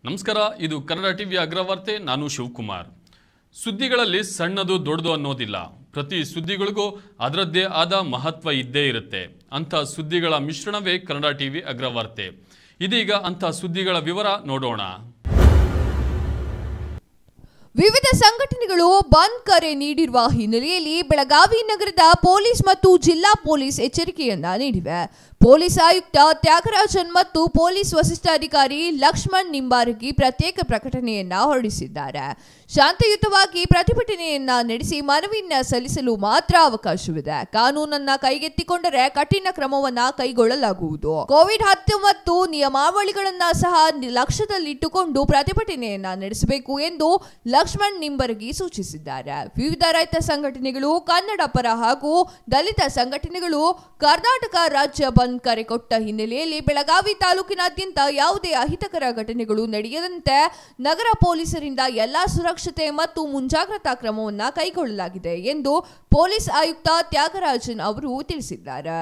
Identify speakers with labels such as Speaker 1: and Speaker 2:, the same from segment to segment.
Speaker 1: ನಮಸ್ಕಾರ, ಇದು ಕನ್ನಡ ಟಿವಿ ಅಗ್ರವಾರ್ತೆ. ನಾನು ಶಿವಕುಮಾರ್. ಸುದ್ದಿಗಳಲ್ಲಿ ಸಣ್ಣದು ದೊಡ್ಡದು ಅನ್ನೋದಿಲ್ಲ. ಪ್ರತಿ ಸುದ್ದಿಗಳಿಗೂ ಅದರದ್ದೇ ಆದ ಮಹತ್ವ ಇದ್ದೇ ಇರುತ್ತೆ. ಅಂಥ ಸುದ್ದಿಗಳ ಮಿಶ್ರಣವೇ ಕನ್ನಡ ಟಿವಿ ಅಗ್ರವಾರ್ತೆ. ಇದೀಗ ಅಂಥ ಸುದ್ದಿಗಳ ವಿವರ ನೋಡೋಣ.
Speaker 2: ವಿವಿಧ ಸಂಘಟನೆಗಳು ಬಂದ್ ಕರೆ ನೀಡಿರುವ ಹಿನ್ನೆಲೆಯಲ್ಲಿ ಬೆಳಗಾವಿ ನಗರದ ಪೊಲೀಸ್ ಮತ್ತು ಜಿಲ್ಲಾ ಪೊಲೀಸ್ ಎಚ್ಚರಿಕೆಯನ್ನ ನೀಡಿವೆ. ಪೊಲೀಸ್ ಆಯುಕ್ತ ತ್ಯಾಗರಾಜನ್ ಮತ್ತು ಪೊಲೀಸ್ ವರಿಷ್ಠಾಧಿಕಾರಿ ಲಕ್ಷ್ಮಣ್ ನಿಂಬಾರಗಿ ಪ್ರತ್ಯೇಕ ಪ್ರಕಟಣೆಯನ್ನ ಹೊರಡಿಸಿದ್ದಾರೆ. ಶಾಂತಿಯುತವಾಗಿ ಪ್ರತಿಭಟನೆಯನ್ನ ನಡೆಸಿ ಮನವಿಯನ್ನ ಸಲ್ಲಿಸಲು ಮಾತ್ರ ಅವಕಾಶವಿದೆ. ಕಾನೂನನ್ನ ಕೈಗೆತ್ತಿಕೊಂಡರೆ ಕಠಿಣ ಕ್ರಮವನ್ನ ಕೈಗೊಳ್ಳಲಾಗುವುದು. ಕೋವಿಡ್-19 ನಿಯಮಾವಳಿಗಳನ್ನ ಸಹ ಲಕ್ಷ್ಯದಲ್ಲಿಟ್ಟುಕೊಂಡು ಪ್ರತಿಭಟನೆಯನ್ನ ನಡೆಸಬೇಕು ಎಂದು ಲಕ್ಷ್ಮಣ್ ನಿಂಬರಗಿ ಸೂಚಿಸಿದ್ದಾರೆ. ವಿವಿಧ ರೈತ ಸಂಘಟನೆಗಳು, ಕನ್ನಡ ಪರ ಹಾಗೂ ದಲಿತ ಸಂಘಟನೆಗಳು ಕರ್ನಾಟಕ ರಾಜ್ಯ ಬಂದ್ ಕರೆ ಕೊಟ್ಟ ಹಿನ್ನೆಲೆಯಲ್ಲಿ ಬೆಳಗಾವಿ ತಾಲೂಕಿನಾದ್ಯಂತ ಯಾವುದೇ ಅಹಿತಕರ ಘಟನೆಗಳು ನಡೆಯದಂತೆ ನಗರ ಪೊಲೀಸರಿಂದ ಎಲ್ಲಾ ಸುರಕ್ಷತೆ ಮತ್ತು ಮುಂಜಾಗ್ರತಾ ಕ್ರಮವನ್ನು ಕೈಗೊಳ್ಳಲಾಗಿದೆ ಎಂದು ಪೊಲೀಸ್ ಆಯುಕ್ತ ತ್ಯಾಗರಾಜನ್ ಅವರು ತಿಳಿಸಿದ್ದಾರೆ.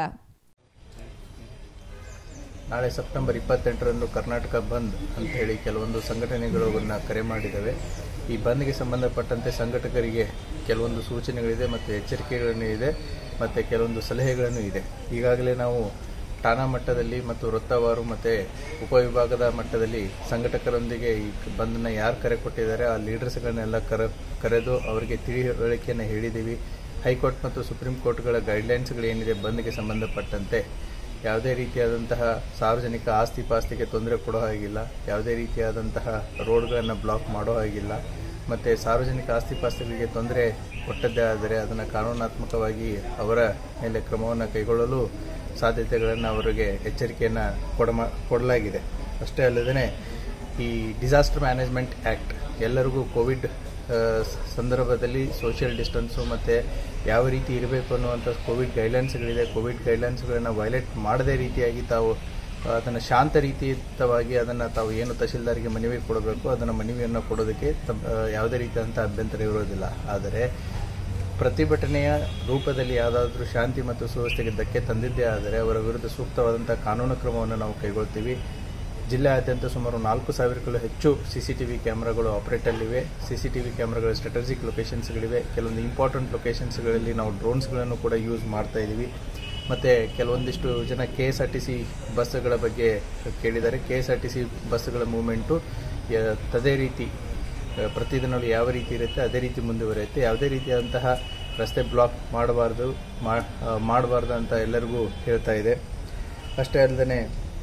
Speaker 3: ನಾಳೆ ಸೆಪ್ಟೆಂಬರ್ 28ರಂದು ಕರ್ನಾಟಕ ಬಂದ್ ಅಂತ ಹೇಳಿ ಕೆಲವೊಂದು ಸಂಘಟನೆಗಳನ್ನು ಕರೆ ಮಾಡಿದ್ದಾವೆ. ಈ ಬಂದ್ಗೆ ಸಂಬಂಧಪಟ್ಟಂತೆ ಸಂಘಟಕರಿಗೆ ಕೆಲವೊಂದು ಸೂಚನೆಗಳಿದೆ ಮತ್ತು ಎಚ್ಚರಿಕೆಗಳನ್ನು ಇದೆ ಮತ್ತು ಕೆಲವೊಂದು ಸಲಹೆಗಳನ್ನು ಇದೆ. ಈಗಾಗಲೇ ನಾವು ಠಾಣಾ ಮಟ್ಟದಲ್ಲಿ ಮತ್ತು ವೃತ್ತವಾರು ಮತ್ತು ಉಪವಿಭಾಗದ ಮಟ್ಟದಲ್ಲಿ ಸಂಘಟಕರೊಂದಿಗೆ ಈ ಬಂದನ್ನು ಯಾರು ಕರೆ ಕೊಟ್ಟಿದ್ದಾರೆ ಆ ಲೀಡರ್ಸ್ಗಳನ್ನೆಲ್ಲ ಕರೆದು ಅವರಿಗೆ ತಿಳಿವಳಿಕೆಯನ್ನು ಹೇಳಿದ್ದೀವಿ. ಹೈಕೋರ್ಟ್ ಮತ್ತು ಸುಪ್ರೀಂ ಕೋರ್ಟ್ಗಳ ಗೈಡ್ಲೈನ್ಸ್ಗಳೇನಿದೆ ಬಂದ್ಗೆ ಸಂಬಂಧಪಟ್ಟಂತೆ ಯಾವುದೇ ರೀತಿಯಾದಂತಹ ಸಾರ್ವಜನಿಕ ಆಸ್ತಿ ಪಾಸ್ತಿಗೆ ತೊಂದರೆ ಕೊಡೋ ಹಾಗಿಲ್ಲ, ಯಾವುದೇ ರೀತಿಯಾದಂತಹ ರೋಡ್ಗಳನ್ನು ಬ್ಲಾಕ್ ಮಾಡೋ ಹಾಗಿಲ್ಲ, ಮತ್ತು ಸಾರ್ವಜನಿಕ ಆಸ್ತಿ ಪಾಸ್ತಿಗಳಿಗೆ ತೊಂದರೆ ಕೊಟ್ಟದ್ದೇ ಆದರೆ ಅದನ್ನು ಕಾನೂನಾತ್ಮಕವಾಗಿ ಅವರ ಮೇಲೆ ಕ್ರಮವನ್ನು ಕೈಗೊಳ್ಳಲು ಸಾಧ್ಯತೆಗಳನ್ನು ಅವರಿಗೆ ಎಚ್ಚರಿಕೆಯನ್ನು ಕೊಡಲಾಗಿದೆ. ಅಷ್ಟೇ ಅಲ್ಲದೆ ಈ ಡಿಸಾಸ್ಟರ್ ಮ್ಯಾನೇಜ್ಮೆಂಟ್ ಆ್ಯಕ್ಟ್ ಎಲ್ಲರಿಗೂ ಕೋವಿಡ್ ಸಂದರ್ಭದಲ್ಲಿ ಸೋಷಿಯಲ್ ಡಿಸ್ಟೆನ್ಸು ಮತ್ತು ಯಾವ ರೀತಿ ಇರಬೇಕು ಅನ್ನುವಂಥ ಕೋವಿಡ್ ಗೈಡ್ಲೈನ್ಸ್ಗಳಿದೆ. ಕೋವಿಡ್ ಗೈಡ್ಲೈನ್ಸ್ಗಳನ್ನು ವೈಲೇಟ್ ಮಾಡದೇ ರೀತಿಯಾಗಿ ತಾವು ಅದನ್ನು ಶಾಂತ ರೀತಿಯುತವಾಗಿ ಅದನ್ನು ತಾವು ಏನು ತಹಶೀಲ್ದಾರಿಗೆ ಮನವಿ ಕೊಡಬೇಕು ಅದನ್ನು ಮನವಿಯನ್ನು ಕೊಡೋದಕ್ಕೆ ಯಾವುದೇ ರೀತಿಯಾದಂಥ ಅಭ್ಯಂತರ ಇರೋದಿಲ್ಲ. ಆದರೆ ಪ್ರತಿಭಟನೆಯ ರೂಪದಲ್ಲಿ ಯಾವುದಾದ್ರೂ ಶಾಂತಿ ಮತ್ತು ಸುವ್ಯವಸ್ಥೆಗೆ ಧಕ್ಕೆ ತಂದಿದ್ದೇ ಆದರೆ ಅವರ ವಿರುದ್ಧ ಸೂಕ್ತವಾದಂಥ ಕಾನೂನು ಕ್ರಮವನ್ನು ನಾವು ಕೈಗೊಳ್ತೀವಿ. ಜಿಲ್ಲೆಯಾದ್ಯಂತ ಸುಮಾರು 4,000ಕ್ಕೂ ಹೆಚ್ಚು CCTV ಕ್ಯಾಮ್ರಾಗಳು ಆಪರೇಟಲ್ಲಿವೆ. CCTV ಕ್ಯಾಮ್ರಾಗಳ ಸ್ಟ್ರಾಟಜಿಕ್ ಲೊಕೇಶನ್ಸ್ಗಳಿವೆ. ಕೆಲವೊಂದು ಇಂಪಾರ್ಟೆಂಟ್ ಲೊಕೇಶನ್ಸ್ಗಳಲ್ಲಿ ನಾವು ಡ್ರೋನ್ಸ್ಗಳನ್ನು ಕೂಡ ಯೂಸ್ ಮಾಡ್ತಾ ಇದ್ದೀವಿ. ಮತ್ತು ಕೆಲವೊಂದಿಷ್ಟು ಜನ KSRTC ಬಸ್ಸುಗಳ ಬಗ್ಗೆ ಕೇಳಿದ್ದಾರೆ. KSRTC ಬಸ್ಸುಗಳ ಮೂವ್ಮೆಂಟು ಅದೇ ರೀತಿ ಪ್ರತಿದಿನವೂ ಯಾವ ರೀತಿ ಇರುತ್ತೆ ಅದೇ ರೀತಿ ಮುಂದುವರಿಯುತ್ತೆ. ಯಾವುದೇ ರೀತಿಯಾದಂತಹ ರಸ್ತೆ ಬ್ಲಾಕ್ ಮಾಡಬಾರ್ದು ಅಂತ ಎಲ್ಲರಿಗೂ ಹೇಳ್ತಾ ಇದೆ. ಅಷ್ಟೇ ಅಲ್ಲದೆ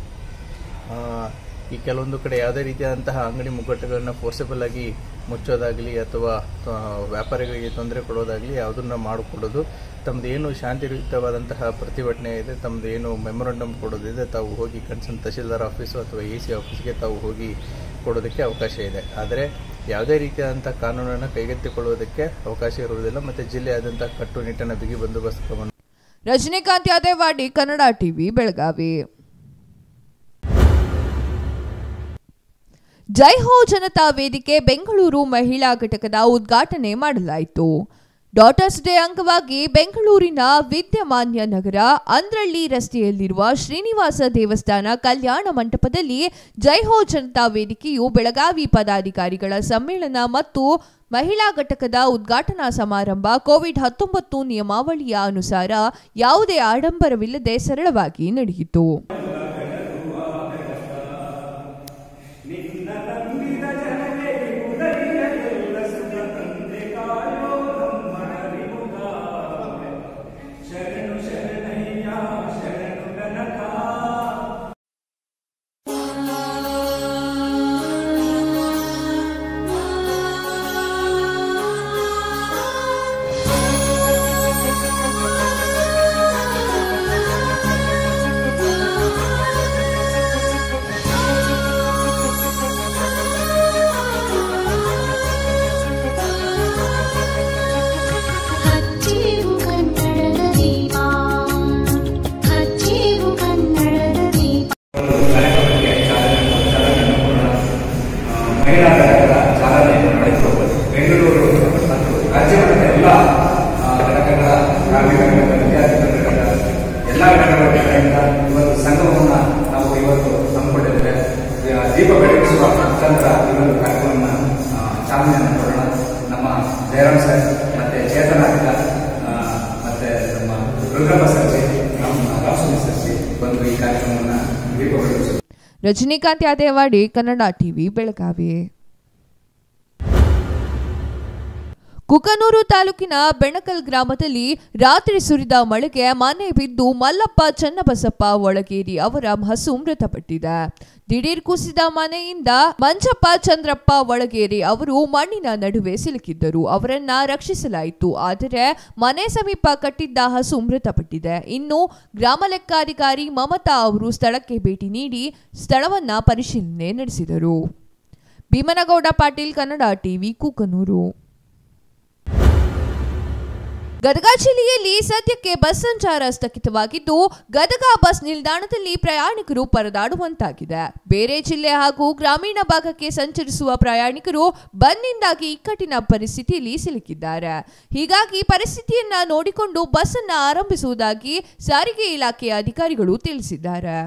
Speaker 3: ಈ ಕೆಲವೊಂದು ಕಡೆ ಯಾವುದೇ ರೀತಿಯಾದಂತಹ ಅಂಗಡಿ ಮುಗ್ಗಟ್ಟುಗಳನ್ನು ಫೋರ್ಸಬಲ್ ಆಗಿ ಮುಚ್ಚೋದಾಗಲಿ ಅಥವಾ ವ್ಯಾಪಾರಿಗಳಿಗೆ ತೊಂದರೆ ಕೊಡೋದಾಗಲಿ ಯಾವುದನ್ನು ಮಾಡಿಕೊಡೋದು. ತಮ್ಮದು ಏನು ಶಾಂತಿಯುತವಾದಂತಹ ಪ್ರತಿಭಟನೆ ಇದೆ, ತಮ್ಮದು ಏನು ಮೆಮೊರಂಡಮ್ ಕೊಡೋದಿದೆ ತಾವು ಹೋಗಿ ಕನ್ಸರ್ನ್ ತಹಶೀಲ್ದಾರ್ ಆಫೀಸು ಅಥವಾ AC ಆಫೀಸ್ಗೆ ತಾವು ಹೋಗಿ ಕೊಡೋದಕ್ಕೆ ಅವಕಾಶ ಇದೆ. ಆದರೆ ಯಾವುದೇ ರೀತಿಯಾದಂಥ ಕಾನೂನನ್ನು ಕೈಗೆತ್ತಿಕೊಳ್ಳುವುದಕ್ಕೆ ಅವಕಾಶ ಇರುವುದಿಲ್ಲ ಮತ್ತು ಜಿಲ್ಲೆಯಾದ್ಯಂತ ಕಟ್ಟುನಿಟ್ಟಿನ ಬಿಗಿ ಬಂದೋಬಸ್ತ್ ಕ್ರಮ.
Speaker 2: ರಜನಿಕಾಂತ್ ಯಾದವಾಡಿ, ಕನ್ನಡ ಟಿವಿ, ಬೆಳಗಾವಿ. ಜೈ ಹೋ ಜನತಾ ವೇದಿಕೆ ಬೆಂಗಳೂರು ಮಹಿಳಾ ಘಟಕದ ಉದ್ಘಾಟನೆ ಮಾಡಲಾಯಿತು. ಡಾಟರ್ಸ್ ಡೇ ಅಂಗವಾಗಿ ಬೆಂಗಳೂರಿನ ವಿದ್ಯಮಾನ್ಯ ನಗರ ಅಂದ್ರಳ್ಳಿ ರಸ್ತೆಯಲ್ಲಿರುವ ಶ್ರೀನಿವಾಸ ದೇವಸ್ಥಾನ ಕಲ್ಯಾಣ ಮಂಟಪದಲ್ಲಿ ಜೈ ಹೋ ಜನತಾ ವೇದಿಕೆಯು ಬೆಳಗಾವಿ ಪದಾಧಿಕಾರಿಗಳ ಸಮ್ಮೇಳನ ಮತ್ತು ಮಹಿಳಾ ಘಟಕದ ಉದ್ಘಾಟನಾ ಸಮಾರಂಭ ಕೋವಿಡ್-19 ನಿಯಮಾವಳಿಯ ಅನುಸಾರ ಯಾವುದೇ ಆಡಂಬರವಿಲ್ಲದೆ ಸರಳವಾಗಿ ನಡೆಯಿತು. ರಜನಿಕಾಂತ್ ಯಾದೇವಾಡಿ, ಕನ್ನಡ ಟಿವಿ, ಬೆಳಗಾವಿ. ಕುಕನೂರು ತಾಲೂಕಿನ ಬೆಣಕಲ್ ಗ್ರಾಮದಲ್ಲಿ ರಾತ್ರಿ ಸುರಿದ ಮಳೆಗೆ ಮನೆ ಬಿದ್ದು ಮಲ್ಲಪ್ಪ ಚನ್ನಬಸಪ್ಪ ಒಳಗೇರಿ ಅವರ ಹಸು ಮೃತಪಟ್ಟಿದೆ. ದಿಢೀರ್ ಕುಸಿದ ಮನೆಯಿಂದ ಮಂಜಪ್ಪ ಚಂದ್ರಪ್ಪ ಒಳಗೇರಿ ಅವರು ಮಣ್ಣಿನ ನಡುವೆ ಸಿಲುಕಿದ್ದರು. ಅವರನ್ನ ರಕ್ಷಿಸಲಾಯಿತು. ಆದರೆ ಮನೆ ಸಮೀಪ ಕಟ್ಟಿದ್ದ ಹಸು ಮೃತಪಟ್ಟಿದೆ. ಇನ್ನು ಗ್ರಾಮ ಲೆಕ್ಕಾಧಿಕಾರಿ ಮಮತಾ ಅವರು ಸ್ಥಳಕ್ಕೆ ಭೇಟಿ ನೀಡಿ ಸ್ಥಳವನ್ನ ಪರಿಶೀಲನೆ ನಡೆಸಿದರು. ಭೀಮನಗೌಡ ಪಾಟೀಲ್, ಕನ್ನಡ ಟಿವಿ, ಕುಕನೂರು. ಗದಗ ಜಿಲ್ಲೆಯಲ್ಲಿ ಸದ್ಯಕ್ಕೆ ಬಸ್ ಸಂಚಾರ ಸ್ಥಗಿತವಾಗಿದ್ದು, ಗದಗ ಬಸ್ ನಿಲ್ದಾಣದಲ್ಲಿ ಪ್ರಯಾಣಿಕರು ಪರದಾಡುವಂತಾಗಿದೆ. ಬೇರೆ ಜಿಲ್ಲೆ ಹಾಗೂ ಗ್ರಾಮೀಣ ಭಾಗಕ್ಕೆ ಸಂಚರಿಸುವ ಪ್ರಯಾಣಿಕರು ಬಂದ್ನಿಂದಾಗಿ ಇಕ್ಕಟ್ಟಿನ ಪರಿಸ್ಥಿತಿಯಲ್ಲಿ ಸಿಲುಕಿದ್ದಾರೆ. ಹೀಗಾಗಿ ಪರಿಸ್ಥಿತಿಯನ್ನ ನೋಡಿಕೊಂಡು ಬಸ್ ಅನ್ನು ಆರಂಭಿಸುವುದಾಗಿ ಸಾರಿಗೆ ಇಲಾಖೆಯ ಅಧಿಕಾರಿಗಳು ತಿಳಿಸಿದ್ದಾರೆ.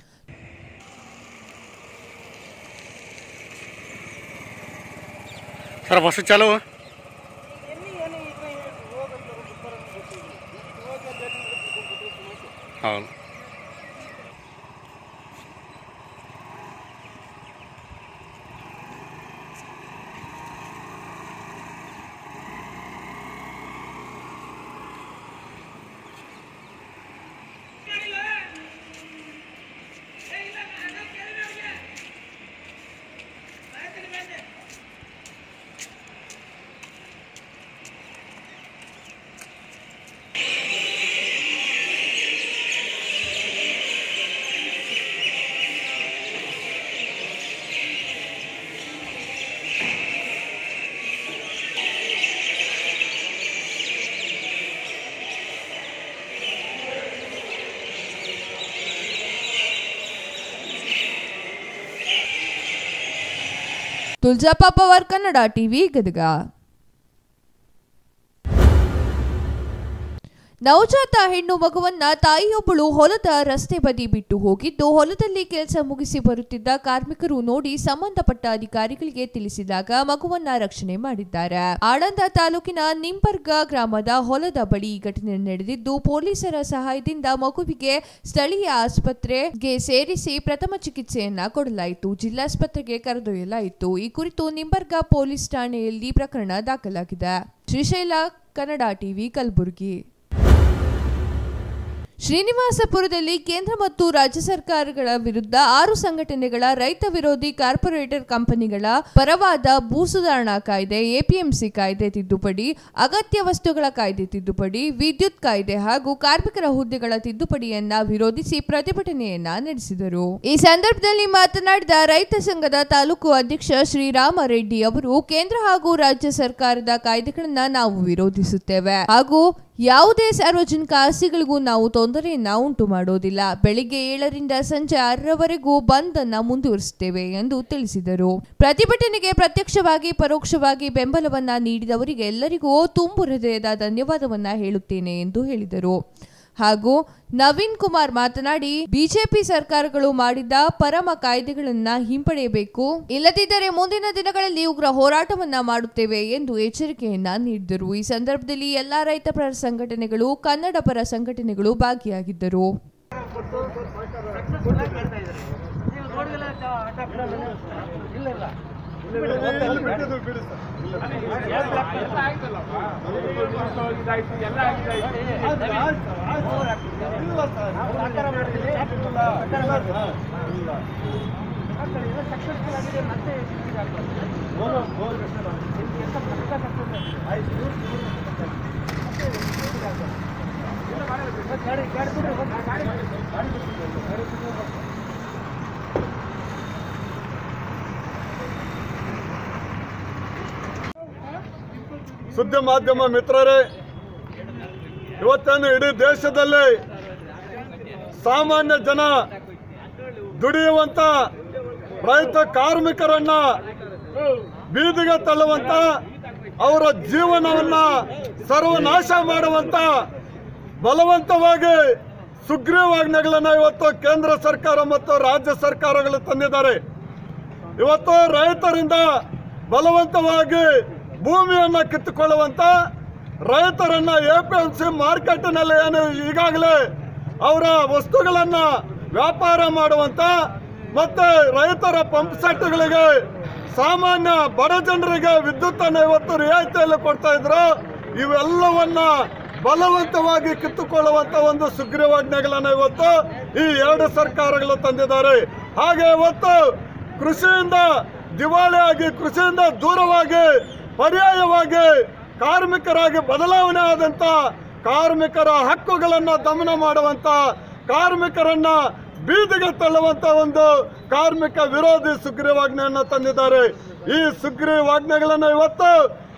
Speaker 4: हाँ
Speaker 2: ತುಳಜಾಪ ಪವರ್, ಕನ್ನಡ ಟಿವಿ, ಗದಗ. ನವಜಾತ ಹೆಣ್ಣು ಮಗುವನ್ನ ತಾಯಿಯೊಬ್ಬಳು ಹೊಲದ ರಸ್ತೆ ಬದಿ ಬಿಟ್ಟು ಹೋಗಿದ್ದು, ಹೊಲದಲ್ಲಿ ಕೆಲಸ ಮುಗಿಸಿ ಬರುತ್ತಿದ್ದ ಕಾರ್ಮಿಕರು ನೋಡಿ ಸಂಬಂಧಪಟ್ಟ ಅಧಿಕಾರಿಗಳಿಗೆ ತಿಳಿಸಿದಾಗ ಮಗುವನ್ನ ರಕ್ಷಣೆ ಮಾಡಿದ್ದಾರೆ. ಆಳಂದ ತಾಲೂಕಿನ ನಿಂಬರ್ಗ ಗ್ರಾಮದ ಹೊಲದ ಬಳಿ ಈ ಘಟನೆ ನಡೆದಿದ್ದು, ಪೊಲೀಸರ ಸಹಾಯದಿಂದ ಮಗುವಿಗೆ ಸ್ಥಳೀಯ ಆಸ್ಪತ್ರೆಗೆ ಸೇರಿಸಿ ಪ್ರಥಮ ಚಿಕಿತ್ಸೆಯನ್ನ ಕೊಡಲಾಯಿತು. ಜಿಲ್ಲಾಸ್ಪತ್ರೆಗೆ ಕರೆದೊಯ್ಯಲಾಯಿತು. ಈ ಕುರಿತು ನಿಂಬರ್ಗ ಪೊಲೀಸ್ ಠಾಣೆಯಲ್ಲಿ ಪ್ರಕರಣ ದಾಖಲಾಗಿದೆ. ಶ್ರೀಶೈಲ, ಕನ್ನಡ ಟಿವಿ, ಕಲಬುರಗಿ. ಶ್ರೀನಿವಾಸಪುರದಲ್ಲಿ ಕೇಂದ್ರ ಮತ್ತು ರಾಜ್ಯ ಸರ್ಕಾರಗಳ ವಿರುದ್ಧ 6 ಸಂಘಟನೆಗಳ ರೈತ ವಿರೋಧಿ ಕಾರ್ಪೊರೇಟರ್ ಕಂಪನಿಗಳ ಪರವಾದ ಭೂ ಸುಧಾರಣಾ ಕಾಯ್ದೆ, ಎಪಿಎಂಸಿ ಕಾಯ್ದೆ ತಿದ್ದುಪಡಿ, ಅಗತ್ಯ ವಸ್ತುಗಳ ಕಾಯ್ದೆ ತಿದ್ದುಪಡಿ, ವಿದ್ಯುತ್ ಕಾಯ್ದೆ ಹಾಗೂ ಕಾರ್ಮಿಕರ ಹುದ್ದೆಗಳ ತಿದ್ದುಪಡಿಯನ್ನ ವಿರೋಧಿಸಿ ಪ್ರತಿಭಟನೆಯನ್ನ ನಡೆಸಿದರು. ಈ ಸಂದರ್ಭದಲ್ಲಿ ಮಾತನಾಡಿದ ರೈತ ಸಂಘದ ತಾಲೂಕು ಅಧ್ಯಕ್ಷ ಶ್ರೀರಾಮ ರೆಡ್ಡಿ ಅವರು, ಕೇಂದ್ರ ಹಾಗೂ ರಾಜ್ಯ ಸರ್ಕಾರದ ಕಾಯ್ದೆಗಳನ್ನ ನಾವು ವಿರೋಧಿಸುತ್ತೇವೆ ಹಾಗೂ ಯಾವುದೇ ಸಾರ್ವಜನಿಕ ಆಸ್ತಿಗಳಿಗೂ ನಾವು ತೊಂದರೆಯನ್ನ ಉಂಟು ಮಾಡೋದಿಲ್ಲ. ಬೆಳಿಗ್ಗೆ 7 ರಿಂದ ಸಂಜೆ 6ರವರೆಗೂ ಬಂದ್ ಅನ್ನ ಮುಂದುವರಿಸುತ್ತೇವೆ ಎಂದು ತಿಳಿಸಿದರು. ಪ್ರತಿಭಟನೆಗೆ ಪ್ರತ್ಯಕ್ಷವಾಗಿ ಪರೋಕ್ಷವಾಗಿ ಬೆಂಬಲವನ್ನ ನೀಡಿದವರಿಗೆ ಎಲ್ಲರಿಗೂ ತುಂಬು ಹೃದಯದ ಧನ್ಯವಾದವನ್ನ ಹೇಳುತ್ತೇನೆ ಎಂದು ಹೇಳಿದರು. ಹಾಗೂ ನವೀನ್ ಕುಮಾರ್ ಮಾತನಾಡಿ, ಬಿಜೆಪಿ ಸರ್ಕಾರಗಳು ಮಾಡಿದ್ದ ಪರಮ ಕಾಯ್ದೆಗಳನ್ನ ಹಿಂಪಡೆಯಬೇಕು, ಇಲ್ಲದಿದ್ದರೆ ಮುಂದಿನ ದಿನಗಳಲ್ಲಿ ಉಗ್ರ ಹೋರಾಟವನ್ನ ಮಾಡುತ್ತೇವೆ ಎಂದು ಎಚ್ಚರಿಕೆಯನ್ನ ನೀಡಿದರು. ಈ ಸಂದರ್ಭದಲ್ಲಿ ಎಲ್ಲಾ ರೈತ ಪರ ಸಂಘಟನೆಗಳು, ಕನ್ನಡ ಪರ ಸಂಘಟನೆಗಳು ಭಾಗಿಯಾಗಿದ್ದರು.
Speaker 5: ಸುದ್ದಿ ಮಾಧ್ಯಮ ಮಿತ್ರರೇ, ಇವತ್ತೇನು ಇಡೀ ದೇಶದಲ್ಲಿ ಸಾಮಾನ್ಯ ಜನ ದುಡಿಯುವಂತ ರೈತ ಕಾರ್ಮಿಕರನ್ನ ಬೀದಿಗೆ ತಳ್ಳುವಂತ, ಅವರ ಜೀವನವನ್ನ ಸರ್ವನಾಶ ಮಾಡುವಂತ ಬಲವಂತವಾಗಿ ಸುಗ್ರೀವಾಜ್ಞೆಗಳನ್ನ ಇವತ್ತು ಕೇಂದ್ರ ಸರ್ಕಾರ ಮತ್ತು ರಾಜ್ಯ ಸರ್ಕಾರಗಳು ತಂದಿದ್ದಾರೆ. ಇವತ್ತು ರೈತರಿಂದ ಬಲವಂತವಾಗಿ ಭೂಮಿಯನ್ನ ಕಿತ್ತುಕೊಳ್ಳುವಂತ, ರೈತರನ್ನ ಎಪಿಎಂಸಿ ಮಾರ್ಕೆಟ್ನಲ್ಲಿ ಏನು ಈಗಾಗಲೇ ಅವರ ವಸ್ತುಗಳನ್ನ ವ್ಯಾಪಾರ ಮಾಡುವಂತ ಮತ್ತೆ ರೈತರ ಪಂಪ್ ಸೆಟ್ಗಳಿಗೆ ಸಾಮಾನ್ಯ ಬಡ ಜನರಿಗೆ ವಿದ್ಯುತ್ ಅನ್ನು ಇವತ್ತು ರಿಯಾಯಿತಿಯಲ್ಲಿ ಕೊಡ್ತಾ ಇದ್ರು. ಇವೆಲ್ಲವನ್ನ ಬಲವಂತವಾಗಿ ಕಿತ್ತುಕೊಳ್ಳುವಂತ ಒಂದು ಸುಗ್ರೀವಾಜ್ಞೆಗಳನ್ನ ಇವತ್ತು ಈ ಎರಡು ಸರ್ಕಾರಗಳು ತಂದಿದ್ದಾರೆ. ಹಾಗೆ ಇವತ್ತು ಕೃಷಿಯಿಂದ ದಿವಾಳಿಯಾಗಿ, ಕೃಷಿಯಿಂದ ದೂರವಾಗಿ, ಪರ್ಯಾಯವಾಗಿ ಕಾರ್ಮಿಕರಾಗಿ ಬದಲಾವಣೆ ಆದಂತ, ಕಾರ್ಮಿಕರ ಹಕ್ಕುಗಳನ್ನ ದಮನ ಮಾಡುವಂತ, ಕಾರ್ಮಿಕರನ್ನ ಬೀದಿಗೆ ತಳ್ಳುವಂತ ಒಂದು ಕಾರ್ಮಿಕ ವಿರೋಧಿ ಸುಗ್ರೀವಾಜ್ಞೆಯನ್ನು ತಂದಿದ್ದಾರೆ. ಈ ಸುಗ್ರೀವಾಜ್ಞೆಗಳನ್ನ ಇವತ್ತು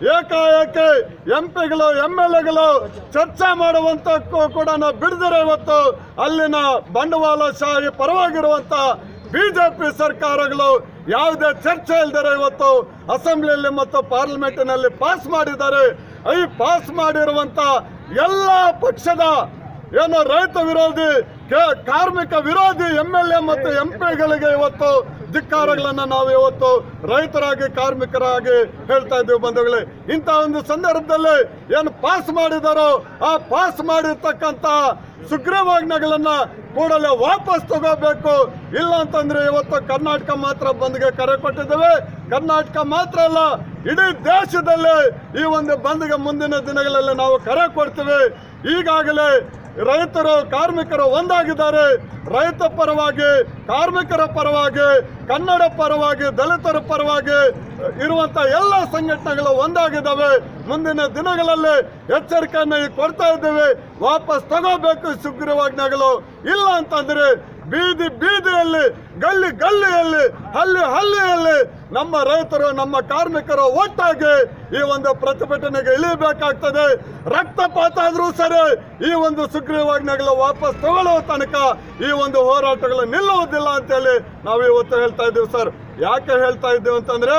Speaker 5: ಏಕಾಏಕಿ ಎಂಪಿಗಳು, MLAಗಳು ಚರ್ಚೆ ಮಾಡುವಂತ ಕೂಡ ಬಿಡದರೆ ಇವತ್ತು ಅಲ್ಲಿನ ಬಂಡವಾಳಶಾಹಿ ಪರವಾಗಿರುವಂತ ಬಿಜೆಪಿ ಸರ್ಕಾರಗಳು ಯಾವುದೇ ಚರ್ಚೆ ಇಲ್ಲದೆ ಇವತ್ತು ಅಸೆಂಬ್ಲಿಯಲ್ಲಿ ಮತ್ತು ಪಾರ್ಲಿಮೆಂಟಿನಲ್ಲಿ ಪಾಸ್ ಮಾಡಿದ್ದಾರೆ. ಈ ಪಾಸ್ ಮಾಡಿರುವಂತ ಎಲ್ಲ ಪಕ್ಷದ ಏನು ರೈತ ವಿರೋಧಿ, ಕಾರ್ಮಿಕ ವಿರೋಧಿ MLA ಮತ್ತು MPಗಳಿಗೆ ಇವತ್ತು ಧಿಕ್ಕಾರಗಳನ್ನ ನಾವು ಇವತ್ತು ರೈತರಾಗಿ, ಕಾರ್ಮಿಕರಾಗಿ ಹೇಳ್ತಾ ಇದ್ದೀವಿ ಬಂಧುಗಳೇ. ಇಂಥ ಒಂದು ಸಂದರ್ಭದಲ್ಲಿ ಏನು ಪಾಸ್ ಮಾಡಿದಾರೋ ಆ ಪಾಸ್ ಮಾಡಿರ್ತಕ್ಕಂಥ ಸುಗ್ರೀವಾಜ್ಞೆಗಳನ್ನ ಕೂಡಲೇ ವಾಪಸ್ ತಗೋಬೇಕು. ಇಲ್ಲ ಅಂತಂದ್ರೆ ಇವತ್ತು ಕರ್ನಾಟಕ ಮಾತ್ರ ಬಂದ್ಗೆ ಕರೆ ಕೊಟ್ಟಿದ್ದೇವೆ. ಕರ್ನಾಟಕ ಮಾತ್ರ ಅಲ್ಲ, ಇಡೀ ದೇಶದಲ್ಲಿ ಈ ಒಂದು ಬಂದ್ಗೆ ಮುಂದಿನ ದಿನಗಳಲ್ಲಿ ನಾವು ಕರೆ ಕೊಡ್ತೀವಿ. ಈಗಾಗಲೇ ರೈತರು, ಕಾರ್ಮಿಕರು ಒಂದಾಗಿದ್ದಾರೆ. ರೈತ ಪರವಾಗಿ, ಕಾರ್ಮಿಕರ ಪರವಾಗಿ, ಕನ್ನಡ ಪರವಾಗಿ, ದಲಿತರ ಪರವಾಗಿ ಇರುವಂತ ಎಲ್ಲ ಸಂಘಟನೆಗಳು ಒಂದಾಗಿದ್ದಾವೆ. ಮುಂದಿನ ದಿನಗಳಲ್ಲಿ ಎಚ್ಚರಿಕೆಯನ್ನು ಕೊಡ್ತಾ ಇದ್ದೇವೆ. ವಾಪಸ್ ತಗೋಬೇಕು ಸುಗ್ರೀವಾಜ್ಞೆಗಳು. ಇಲ್ಲ ಅಂತಂದ್ರೆ ಬೀದಿ ಬೀದಿಯಲ್ಲಿ, ಗಲ್ಲಿ ಗಲ್ಲಿಯಲ್ಲಿ, ಹಳ್ಳಿಯಲ್ಲಿ ನಮ್ಮ ರೈತರು, ನಮ್ಮ ಕಾರ್ಮಿಕರು ಒಟ್ಟಾಗಿ ಈ ಒಂದು ಪ್ರತಿಭಟನೆಗೆ ಇಳಿಬೇಕಾಗ್ತದೆ. ರಕ್ತಪಾತ ಆದ್ರೂ ಸರಿ ಈ ಒಂದು ಸುಗ್ರೀವಾಜ್ಞೆಗಳು ವಾಪಸ್ ತಗೊಳ್ಳುವ ತನಕ ಈ ಒಂದು ಹೋರಾಟಗಳು ನಿಲ್ಲುವುದಿಲ್ಲ ಅಂತೇಳಿ ನಾವು ಇವತ್ತು ಹೇಳ್ತಾ ಇದ್ದೀವಿ ಸರ್. ಯಾಕೆ ಹೇಳ್ತಾ ಇದ್ದೀವಿ ಅಂತಂದ್ರೆ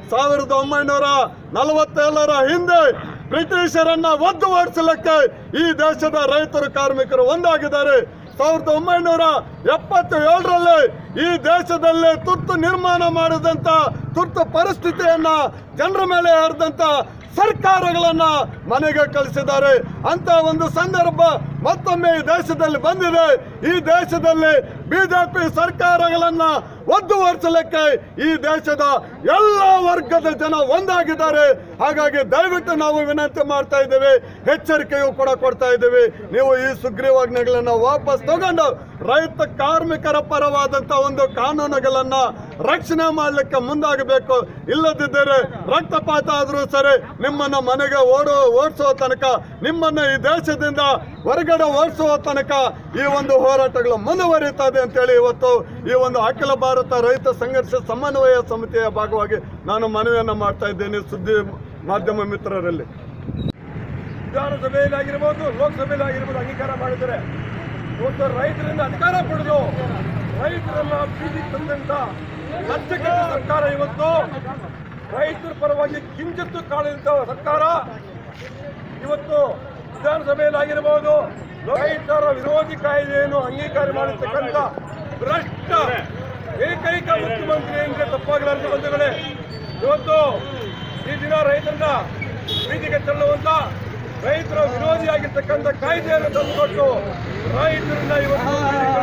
Speaker 5: 1947 ಹಿಂದೆ ಬ್ರಿಟಿಷರನ್ನ ಒದ್ದು ಓಡಿಸಲಿಕ್ಕೆ ಈ ದೇಶದ ರೈತರು, ಕಾರ್ಮಿಕರು ಒಂದಾಗಿದ್ದಾರೆ. 1977ರಲ್ಲಿ ಈ ದೇಶದಲ್ಲಿ ತುರ್ತು ನಿರ್ಮಾಣ ಮಾಡಿದಂತ, ತುರ್ತು ಪರಿಸ್ಥಿತಿಯನ್ನ ಜನರ ಮೇಲೆ ಹೇರಿದಂತ ಸರ್ಕಾರಗಳನ್ನ ಮನೆಗೆ ಕಳಿಸಿದ್ದಾರೆ. ಅಂತ ಒಂದು ಸಂದರ್ಭ ಮತ್ತೊಮ್ಮೆ ಈ ದೇಶದಲ್ಲಿ ಬಂದಿದೆ. ಈ ದೇಶದಲ್ಲಿ ಬಿಜೆಪಿ ಸರ್ಕಾರಗಳನ್ನ ಒದ್ದು ಓಡಿಸಲಿಕ್ಕೆ ಈ ದೇಶದ ಎಲ್ಲ ವರ್ಗದ ಜನ ಒಂದಾಗಿದ್ದಾರೆ. ಹಾಗಾಗಿ ದಯವಿಟ್ಟು ನಾವು ವಿನಂತಿ ಮಾಡ್ತಾ ಇದ್ದೇವೆ, ಎಚ್ಚರಿಕೆಯೂ ಕೂಡ ಕೊಡ್ತಾ ಇದ್ದೇವೆ. ನೀವು ಈ ಸುಗ್ರೀವಾಜ್ಞೆಗಳನ್ನ ವಾಪಸ್ ತಗೊಂಡು ರೈತ ಕಾರ್ಮಿಕರ ಪರವಾದಂತ ಒಂದು ಕಾನೂನುಗಳನ್ನ ರಕ್ಷಣೆ ಮಾಡಲಿಕ್ಕೆ ಮುಂದಾಗಬೇಕು. ಇಲ್ಲದಿದ್ದರೆ ರಕ್ತಪಾತ ಆದ್ರೂ ಸರಿ ನಿಮ್ಮನ್ನ ಮನೆಗೆ ಓಡಿಸುವ ತನಕ, ನಿಮ್ಮನ್ನ ಈ ದೇಶದಿಂದ ಹೊರಗಡೆ ಓಡಿಸುವ ತನಕ ಈ ಒಂದು ಹೋರಾಟಗಳು ಮುಂದುವರಿಯುತ್ತದೆ ಅಂತೇಳಿ ಇವತ್ತು ಈ ಒಂದು ಅಖಿಲ ಭಾರತ ರೈತ ಸಂಘರ್ಷ ಸಮನ್ವಯ ಸಮಿತಿಯ ಭಾಗವಾಗಿ ನಾನು ಮನವಿಯನ್ನ ಮಾಡ್ತಾ ಇದ್ದೇನೆ ಸುದ್ದಿ ಮಾಧ್ಯಮ ಮಿತ್ರರಲ್ಲಿ.
Speaker 6: ವಿಧಾನಸಭೆಯಲ್ಲಿ ಆಗಿರ್ಬೋದು, ಲೋಕಸಭೆಯಲ್ಲಿ ಆಗಿರ್ಬೋದು ಅಂಗೀಕಾರ ಮಾಡಿದರೆ ಇವತ್ತು ರೈತರಿಂದ ಅಧಿಕಾರ ಪಡೆದು ರೈತರನ್ನ ಬೀದಿಗೆ ತಂದಂತ ಲಜ್ಜೆಗೆಟ್ಟ ಸರ್ಕಾರ ಇವತ್ತು ರೈತರ ಪರವಾಗಿ ಕಿಂಚಿತ್ತು ಕಾಣದಂತ ಸರ್ಕಾರ ಇವತ್ತು ವಿಧಾನಸಭೆಯಲ್ಲಿ ಆಗಿರಬಹುದು, ರೈತರ ವಿರೋಧಿ ಕಾಯ್ದೆಯನ್ನು ಅಂಗೀಕಾರ ಮಾಡಿರ್ತಕ್ಕಂಥ ಭ್ರಷ್ಟ ಏಕೈಕ ಮುಖ್ಯಮಂತ್ರಿ ಎಂದರೆ ತಪ್ಪಾಗಲಾರದು ಬಂಧುಗಳೇ. ಇವತ್ತು ಈ ದಿನ ರೈತರನ್ನ ಬೀದಿಗೆ ತಳ್ಳುವಂತ, ರೈತರ ವಿರೋಧಿಯಾಗಿರ್ತಕ್ಕಂಥ ಕಾಯ್ದೆಯನ್ನು ತಂದುಕೊಟ್ಟು ರೈತರನ್ನ ಇವತ್ತು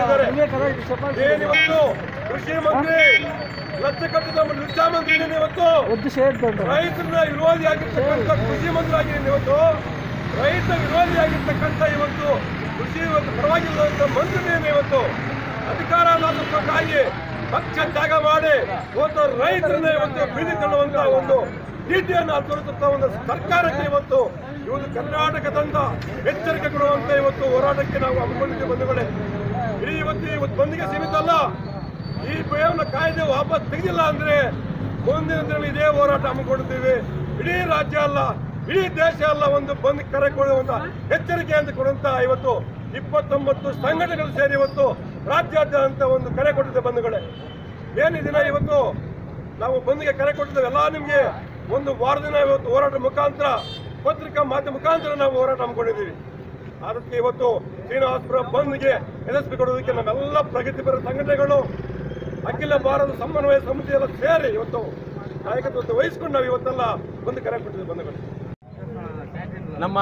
Speaker 6: ಏನಿವತ್ತು ಕೃಷಿ ಮಂತ್ರಿ ಲಕ್ಷ ಕಟ್ಟಿದ ಲಕ್ಷ ಮಂತ್ರಿ ಇವತ್ತು ರೈತರನ್ನ ವಿರೋಧಿಯಾಗಿರ್ತಕ್ಕಂಥ ಕೃಷಿ ಮಂತ್ರಿ ಆಗಿದೆ. ಇವತ್ತು ರೈತ ವಿರೋಧಿಯಾಗಿರ್ತಕ್ಕಂಥ ಇವತ್ತು ಕೃಷಿ ಪರವಾಗಿರುವಂತ ಮಂತ್ರಿಯನ್ನು ಇವತ್ತು ಅಧಿಕಾರಕ್ಕಾಗಿ ಪಕ್ಷ ತ್ಯಾಗ ಮಾಡಿ ಇವತ್ತು ರೈತರನ್ನ ಇವತ್ತು ಬೀದಿ ತಳ್ಳುವಂತ ಒಂದು ನೀತಿಯನ್ನು ತೋರಿಸುತ್ತ ಒಂದು ಸರ್ಕಾರಕ್ಕೆ ಇವತ್ತು ಕರ್ನಾಟಕದಂತ ಎಚ್ಚರಿಕೆ ಕೊಡುವಂತ ಇವತ್ತು ಹೋರಾಟಕ್ಕೆ ನಾವು ಹಮ್ಮಿಕೊಂಡಿದ್ದೇವೆ ಬಂಧುಗಳೇ. ಇಡೀ ಇವತ್ತು ಬಂದಿಗೆ ಸೀಮಿತ ಅಲ್ಲ, ಈ ಭಯವನ್ನು ಕಾಯ್ದೆ ವಾಪಸ್ ತೆಗೆದಿಲ್ಲ ಅಂದ್ರೆ ಮುಂದಿನ ದಿನ ಇದೇ ಹೋರಾಟ ಹಮ್ಮಿಕೊಂಡಿದ್ದೇವೆ. ಇಡೀ ರಾಜ್ಯ ಅಲ್ಲ, ಇಡೀ ದೇಶ ಅಲ್ಲ, ಒಂದು ಬಂದ್ ಕರೆ ಕೊಡುವಂತ ಎಚ್ಚರಿಕೆ ಅಂತ ಕೊಡುವಂತ ಇವತ್ತು 29 ಸಂಘಟನೆಗಳು ಸೇರಿ ಇವತ್ತು ರಾಜ್ಯಾದ್ಯಂತ ಒಂದು ಕರೆ ಕೊಟ್ಟಿದ್ದೆ ಬಂಧುಗಳೇ. ಏನಿದಿನ ಇವತ್ತು ನಾವು ಬಂದ್ಗೆ ಕರೆ ಕೊಟ್ಟಿದ್ದೇವೆ ಎಲ್ಲ ನಿಮ್ಗೆ ಒಂದು ವಾರದಿನ ಇವತ್ತು ಹೋರಾಟ ಮುಖಾಂತರ, ಪತ್ರಿಕಾ ಮಾಧ್ಯಮ ಮುಖಾಂತರ ನಾವು ಹೋರಾಟ ಹಮ್ಮಿಕೊಂಡಿದ್ದೀವಿ. ಅದಕ್ಕೆ ಇವತ್ತು ಶ್ರೀನಿವಾಸಪುರ ಬಂದ್ಗೆ ಯಶಸ್ವಿ ಕೊಡೋದಕ್ಕೆ ನಮ್ಮೆಲ್ಲ ಪ್ರಗತಿಪರ ಸಂಘಟನೆಗಳು, ಅಖಿಲ ಭಾರತ ಸಮನ್ವಯ ಸಮಿತಿಯೆಲ್ಲ ಸೇರಿ ಇವತ್ತು ನಾಯಕತ್ವ ವಹಿಸಿಕೊಂಡು ನಾವು ಇವತ್ತೆಲ್ಲ ಬಂದ್ ಕರೆ ಕೊಟ್ಟಿದ್ದೇವೆ ಬಂಧುಗಳು.
Speaker 7: ನಮ್ಮ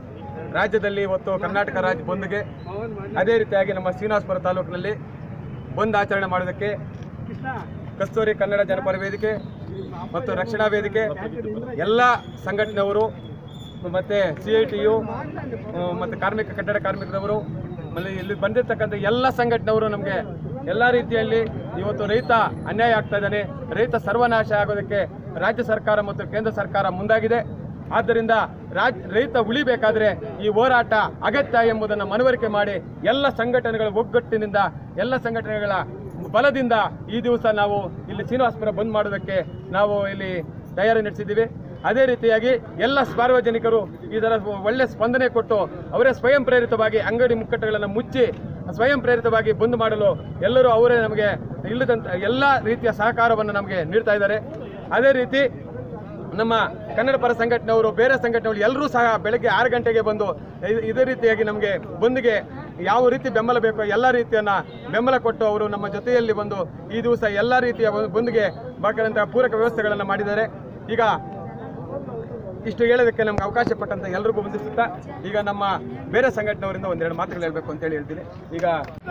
Speaker 7: ರಾಜ್ಯದಲ್ಲಿ ಇವತ್ತು ಕರ್ನಾಟಕ ರಾಜ್ಯ ಬಂದ್ಗೆ, ಅದೇ ರೀತಿಯಾಗಿ ನಮ್ಮ ಶ್ರೀನಿವಾಸಪುರ ತಾಲೂಕಿನಲ್ಲಿ ಬಂದ್ ಆಚರಣೆ ಮಾಡೋದಕ್ಕೆ ಕಸ್ತೂರಿ ಕನ್ನಡ ಜನಪರ ವೇದಿಕೆ ಮತ್ತು ರಕ್ಷಣಾ ವೇದಿಕೆ ಎಲ್ಲ ಸಂಘಟನೆಯವರು ಮತ್ತು CITU ಮತ್ತು ಕಟ್ಟಡ ಕಾರ್ಮಿಕರವರು ಆಮೇಲೆ ಇಲ್ಲಿ ಬಂದಿರತಕ್ಕಂಥ ಎಲ್ಲ ಸಂಘಟನೆಯವರು ನಮಗೆ ಎಲ್ಲ ರೀತಿಯಲ್ಲಿ ಇವತ್ತು ರೈತ ಅನ್ಯಾಯ ಆಗ್ತಾ ಇದ್ದಾನೆ, ರೈತ ಸರ್ವನಾಶ ಆಗೋದಕ್ಕೆ ರಾಜ್ಯ ಸರ್ಕಾರ ಮತ್ತು ಕೇಂದ್ರ ಸರ್ಕಾರ ಮುಂದಾಗಿದೆ. ಆದ್ದರಿಂದ ರೈತ ಉಳಿಬೇಕಾದ್ರೆ ಈ ಹೋರಾಟ ಅಗತ್ಯ ಎಂಬುದನ್ನು ಮನವರಿಕೆ ಮಾಡಿ ಎಲ್ಲ ಸಂಘಟನೆಗಳ ಒಗ್ಗಟ್ಟಿನಿಂದ ಎಲ್ಲ ಸಂಘಟನೆಗಳ ಬಲದಿಂದ ಈ ದಿವಸ ನಾವು ಇಲ್ಲಿ ಶ್ರೀನಿವಾಸಪುರ ಬಂದ್ ಮಾಡೋದಕ್ಕೆ ನಾವು ಇಲ್ಲಿ ತಯಾರಿ ನಡೆಸಿದ್ದೀವಿ. ಅದೇ ರೀತಿಯಾಗಿ ಎಲ್ಲ ಸಾರ್ವಜನಿಕರು ಇದರ ಒಳ್ಳೆ ಸ್ಪಂದನೆ ಕೊಟ್ಟು ಅವರೇ ಸ್ವಯಂ ಪ್ರೇರಿತವಾಗಿ ಅಂಗಡಿ ಮುಕ್ಕಟ್ಟುಗಳನ್ನು ಮುಚ್ಚಿ ಸ್ವಯಂ ಪ್ರೇರಿತವಾಗಿ ಬಂದ್ ಮಾಡಲು ಎಲ್ಲರೂ ಅವರೇ ನಮಗೆ ಇಲ್ಲದಂತ ಎಲ್ಲ ರೀತಿಯ ಸಹಕಾರವನ್ನು ನಮಗೆ ನೀಡ್ತಾ ಇದ್ದಾರೆ. ಅದೇ ರೀತಿ ನಮ್ಮ ಕನ್ನಡ ಪರ ಸಂಘಟನೆಯವರು ಬೇರೆ ಸಂಘಟನೆಗಳು ಎಲ್ಲರೂ ಸಹ ಬೆಳಗ್ಗೆ 6 ಗಂಟೆಗೆ ಬಂದು ಇದೇ ರೀತಿಯಾಗಿ ನಮಗೆ ಬಂದ್ಗೆ ಯಾವ ರೀತಿ ಬೆಂಬಲ ಬೇಕೋ ಎಲ್ಲ ರೀತಿಯನ್ನು ಬೆಂಬಲ ಕೊಟ್ಟು ಅವರು ನಮ್ಮ ಜೊತೆಯಲ್ಲಿ ಬಂದು ಈ ದಿವಸ ಎಲ್ಲ ರೀತಿಯ ಬಂದ್ಗೆ ಬೇಕಾದಂತಹ ಪೂರಕ ವ್ಯವಸ್ಥೆಗಳನ್ನು ಮಾಡಿದ್ದಾರೆ. ಈಗ ಇಷ್ಟು ಹೇಳೋದಕ್ಕೆ ನಮ್ಗೆ ಅವಕಾಶ ಪಟ್ಟಂತ ಎಲ್ರಿಗೂ ವಂದಿಸುತ್ತಾ ಈಗ ನಮ್ಮ ಬೇರೆ ಸಂಘಟನೆಯವರಿಂದ ಒಂದೆರಡು ಮಾತುಗಳು ಹೇಳಬೇಕು ಅಂತ ಹೇಳಿ ಹೇಳ್ತೀನಿ. ಈಗ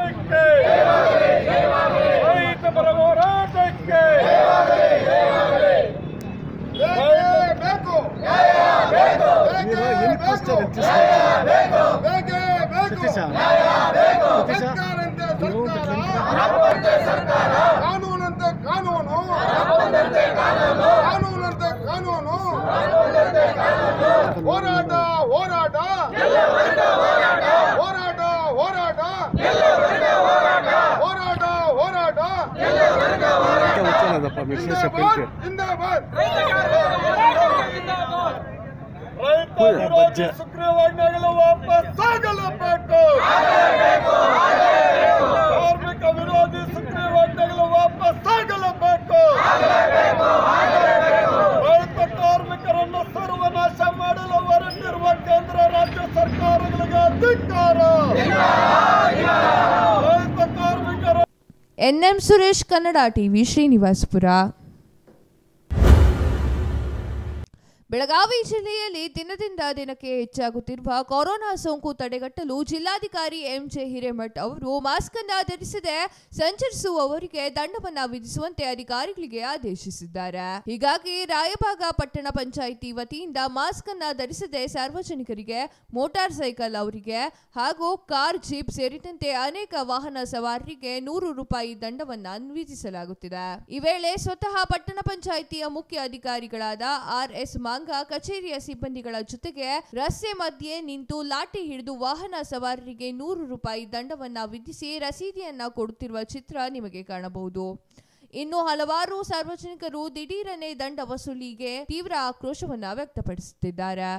Speaker 5: ಕಾನೂನಂತೆ ಕಾನೂನು, ಕಾನೂನಂತೆ ಕಾನೂನು, ಹೋರಾಟ ಹೋರಾಟ ಹೋರಾಟ ಹೋರಾಟ ಹೋರಾಟ ಹೋರಾಟ ಜಿಂದಾಬಾದ್. ರೈತ ವಿರೋಧಿ ಸುಗ್ರೀವಾಜ್ಞೆಗಳು ವಾಪಸ್ ಆಗಲೇಬೇಕು. ಕಾರ್ಮಿಕ ವಿರೋಧಿ ಸುಗ್ರೀವಾಜ್ಞೆಗಳು ವಾಪಸ್ ಆಗಲೇಬೇಕು. ರೈತ ಕಾರ್ಮಿಕರನ್ನು ಸರ್ವನಾಶ ಮಾಡಲು ಹೊರಟಿರುವ ಕೇಂದ್ರ ರಾಜ್ಯ ಸರ್ಕಾರಗಳಿಗೆ ಧಿಕ್ಕಾರ. ರೈತ ಕಾರ್ಮಿಕರ
Speaker 2: NM ಸುರೇಶ್, ಕನ್ನಡ ಟಿವಿ, ಶ್ರೀನಿವಾಸಪುರ. ಬೆಳಗಾವಿ ಜಿಲ್ಲೆಯಲ್ಲಿ ದಿನದಿಂದ ದಿನಕ್ಕೆ ಹೆಚ್ಚಾಗುತ್ತಿರುವ ಕೊರೋನಾ ಸೋಂಕು ತಡೆಗಟ್ಟಲು ಜಿಲ್ಲಾಧಿಕಾರಿ MJ ಹಿರೇಮಠ್ ಅವರು ಮಾಸ್ಕ್ ಅನ್ನು ಧರಿಸದೆ ಸಂಚರಿಸುವವರಿಗೆ ದಂಡವನ್ನ ವಿಧಿಸುವಂತೆ ಅಧಿಕಾರಿಗಳಿಗೆ ಆದೇಶಿಸಿದ್ದಾರೆ. ಹೀಗಾಗಿ ರಾಯಬಾಗ ಪಟ್ಟಣ ಪಂಚಾಯಿತಿ ವತಿಯಿಂದ ಮಾಸ್ಕ್ ಅನ್ನು ಧರಿಸದೆ ಸಾರ್ವಜನಿಕರಿಗೆ, ಮೋಟಾರ್ ಸೈಕಲ್ ಅವರಿಗೆ ಹಾಗೂ ಕಾರ್, ಜೀಪ್ ಸೇರಿದಂತೆ ಅನೇಕ ವಾಹನ ಸವಾರರಿಗೆ ₹100 ದಂಡವನ್ನ ವಿಧಿಸಲಾಗುತ್ತಿದೆ. ಈ ವೇಳೆ ಸ್ವತಃ ಪಟ್ಟಣ ಪಂಚಾಯಿತಿಯ ಮುಖ್ಯ ಅಧಿಕಾರಿಗಳಾದ RS ಕಚೇರಿಯ ಸಿಬ್ಬಂದಿಗಳ ಜೊತೆಗೆ ರಸ್ತೆ ಮಧ್ಯೆ ನಿಂತು ಲಾಠಿ ಹಿಡಿದು ವಾಹನ ಸವಾರರಿಗೆ ₹100 ದಂಡವನ್ನ ವಿಧಿಸಿ ರಸೀದಿಯನ್ನ ಕೊಡುತ್ತಿರುವ ಚಿತ್ರ ನಿಮಗೆ ಕಾಣಬಹುದು. ಇನ್ನು ಹಲವಾರು ಸಾರ್ವಜನಿಕರು ದಿಢೀರನೆ ದಂಡ ವಸೂಲಿಗೆ ತೀವ್ರ ಆಕ್ರೋಶವನ್ನ ವ್ಯಕ್ತಪಡಿಸುತ್ತಿದ್ದಾರೆ.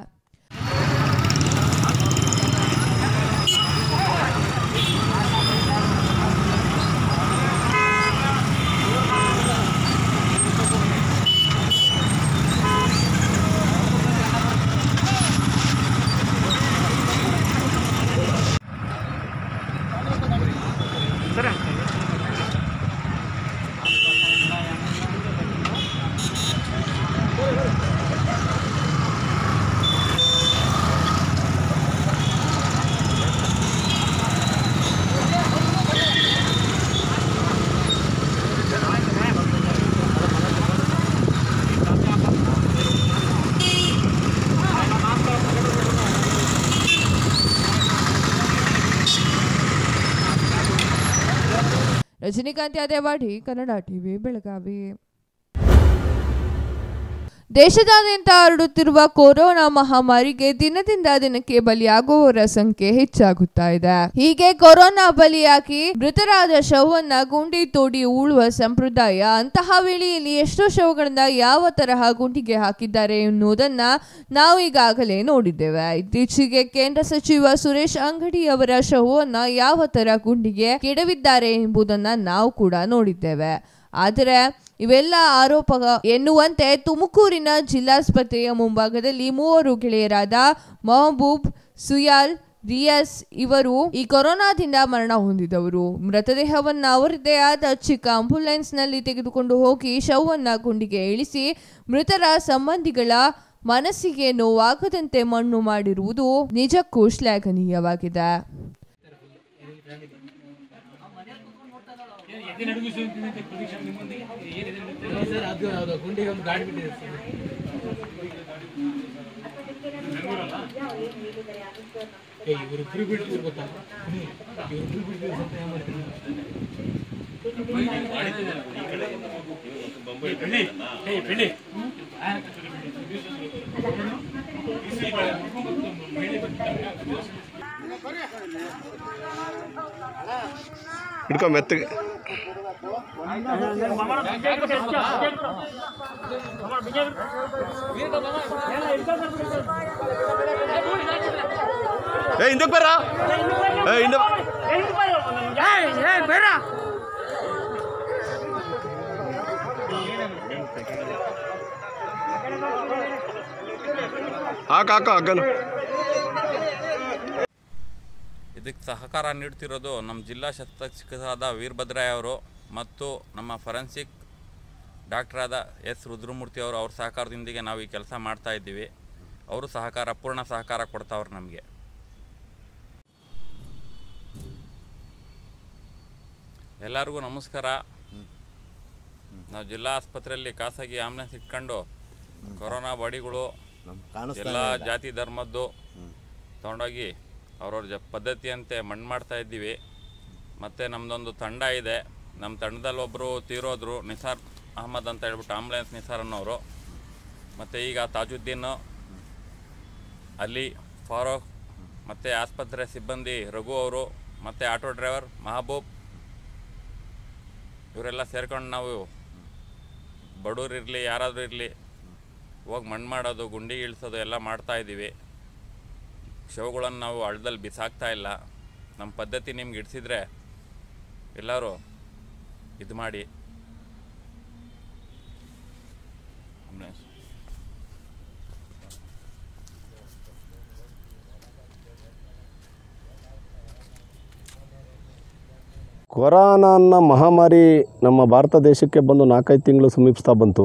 Speaker 2: ರಜನಿಕಾಂತ್ ಯಾದವಾಡಿ, ಕನ್ನಡ ಟಿವಿ, ಬೆಳಗಾವಿ. ದೇಶದಾದ್ಯಂತ ಹರಡುತ್ತಿರುವ ಕೊರೋನಾ ಮಹಾಮಾರಿಗೆ ದಿನದಿಂದ ದಿನಕ್ಕೆ ಬಲಿಯಾಗುವವರ ಸಂಖ್ಯೆ ಹೆಚ್ಚಾಗುತ್ತಾ ಇದೆ. ಹೀಗೆ ಕೊರೋನಾ ಬಲಿಯಾಗಿ ಮೃತರಾದ ಶವವನ್ನ ಗುಂಡಿ ತೋಡಿ ಉಳುವ ಸಂಪ್ರದಾಯ. ಅಂತಹ ವೇಳೆಯಲ್ಲಿ ಎಷ್ಟೋ ಶವಗಳನ್ನ ಯಾವ ತರಹ ಗುಂಡಿಗೆ ಹಾಕಿದ್ದಾರೆ ಎನ್ನುವುದನ್ನ ನಾವು ಈಗಾಗಲೇ ನೋಡಿದ್ದೇವೆ. ಇತ್ತೀಚೆಗೆ ಕೇಂದ್ರ ಸಚಿವ ಸುರೇಶ್ ಅಂಗಡಿ ಅವರ ಶವವನ್ನ ಯಾವ ತರ ಗುಂಡಿಗೆ ಕೆಡವಿದ್ದಾರೆ ಎಂಬುದನ್ನ ನಾವು ಕೂಡ ನೋಡಿದ್ದೇವೆ. ಆದರೆ ಇವೆಲ್ಲ ಆರೋಪ ಎನ್ನುವಂತೆ ತುಮಕೂರಿನ ಜಿಲ್ಲಾಸ್ಪತ್ರೆಯ ಮುಂಭಾಗದಲ್ಲಿ 3 ಗೆಳೆಯರಾದ ಮಹಬೂಬ್, ಸುಯಾಲ್, ರಿಯಾಸ್ ಇವರು ಈ ಕೊರೋನಾದಿಂದ ಮರಣ ಹೊಂದಿದವರು. ಮೃತದೇಹವನ್ನ ಅವರದೇ ಆದ ಚಿಕ್ಕ ಆಂಬ್ಯುಲೆನ್ಸ್ ನಲ್ಲಿ ತೆಗೆದುಕೊಂಡು ಹೋಗಿ ಶವವನ್ನ ಗುಂಡಿಗೆ ಇಳಿಸಿ ಮೃತರ ಸಂಬಂಧಿಗಳ ಮನಸ್ಸಿಗೆ ನೋವಾಗದಂತೆ ಮಣ್ಣು ಮಾಡಿರುವುದು ನಿಜಕ್ಕೂ ಶ್ಲಾಘನೀಯವಾಗಿದೆ.
Speaker 8: ಹಿಡ್ಕೊ ಮೆತ್ತಗೆ. ಹಿಂದಕ್ಕೆ ಬರ್ರ. ಹಾಕ ಹಗ್ಗನು.
Speaker 9: ಇದಕ್ಕೆ ಸಹಕಾರ ನೀಡ್ತಿರೋದು ನಮ್ಮ ಜಿಲ್ಲಾ ಶಸ್ತ್ರಚಿಕಿತ್ಸಕರಾದ ವೀರಭದ್ರಯ್ಯ ಅವರು ಮತ್ತು ನಮ್ಮ ಫೊರೆನ್ಸಿಕ್ ಡಾಕ್ಟರಾದ ಎಸ್ ರುದ್ರಮೂರ್ತಿ ಅವರು. ಅವ್ರ ಸಹಕಾರದೊಂದಿಗೆ ನಾವು ಈ ಕೆಲಸ ಮಾಡ್ತಾ ಇದ್ದೀವಿ. ಅವರು ಪೂರ್ಣ ಸಹಕಾರ ಕೊಡ್ತಾವ್ರು ನಮಗೆ. ಎಲ್ಲರಿಗೂ ನಮಸ್ಕಾರ. ನಾವು ಜಿಲ್ಲಾ ಆಸ್ಪತ್ರೆಯಲ್ಲಿ ಖಾಸಗಿ ಆಂಬುಲೆನ್ಸ್ ಇಟ್ಕೊಂಡು ಕೊರೋನಾ ಬಾಡಿಗಳು ಎಲ್ಲ ಜಾತಿ ಧರ್ಮದ್ದು ತೊಗೊಂಡೋಗಿ ಅವ್ರವ್ರ ಪದ್ಧತಿಯಂತೆ ಮಣ್ಣು ಮಾಡ್ತಾ ಇದ್ದೀವಿ. ಮತ್ತು ನಮ್ಮದೊಂದು ತಂಡ ಇದೆ. ನಮ್ಮ ತಂಡದಲ್ಲಿ ಒಬ್ಬರು ತೀರೋದ್ರು, ನಿಸಾರ್ ಅಹಮದ್ ಅಂತ ಹೇಳ್ಬಿಟ್ಟು ಆಂಬುಲೆನ್ಸ್ ನಿಸಾರ್ ಅನ್ನೋರು. ಮತ್ತು ಈಗ ತಾಜುದ್ದೀನು, ಅಲಿ, ಫಾರೂಕ್, ಮತ್ತು ಆಸ್ಪತ್ರೆ ಸಿಬ್ಬಂದಿ ರಘು ಅವರು, ಮತ್ತು ಆಟೋ ಡ್ರೈವರ್ ಮಹಬೂಬ್, ಇವರೆಲ್ಲ ಸೇರ್ಕೊಂಡು ನಾವು ಬಡವರಿರಲಿ ಯಾರಾದರೂ ಇರಲಿ ಹೋಗಿ ಮಣ್ಣು ಮಾಡೋದು, ಗುಂಡಿ ಇಳಿಸೋದು ಎಲ್ಲ ಮಾಡ್ತಾಯಿದ್ದೀವಿ. ಶವಗಳನ್ನು ನಾವು ಹಳ್ಳದಲ್ಲಿ ಬಿಸಾಕ್ತಾ ಇಲ್ಲ. ನಮ್ಮ ಪದ್ಧತಿ ನಿಮ್ಗೆ ಇಡಿಸಿದ್ರೆ ಎಲ್ಲರೂ ಇದು ಮಾಡಿ.
Speaker 8: ಕೊರೋನಾ ಅನ್ನೋ ಮಹಾಮಾರಿ ನಮ್ಮ ಭಾರತ ದೇಶಕ್ಕೆ ಬಂದು 4-5 ತಿಂಗಳು ಸಮೀಪಿಸ್ತಾ ಬಂತು.